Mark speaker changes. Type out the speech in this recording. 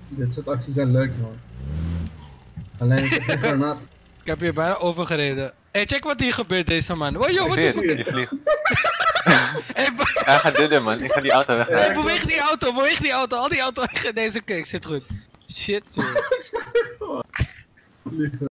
Speaker 1: Dit soort acties zijn leuk, man. Alleen ik heb geen granaat.
Speaker 2: Ik heb hier bijna overgereden. Hey, check wat hier gebeurt, deze man. Wow, yo,
Speaker 3: Ik
Speaker 2: wat
Speaker 3: zie
Speaker 2: is
Speaker 3: het,
Speaker 2: dit?
Speaker 3: die vliegt.
Speaker 2: Hey,
Speaker 3: Hij gaat dit doen, man. Ik ga die auto
Speaker 2: hey,
Speaker 3: wegrijden.
Speaker 2: beweeg die auto, al die auto weg. Deze kijk, zit goed. Shit, joh.
Speaker 1: Vliegen.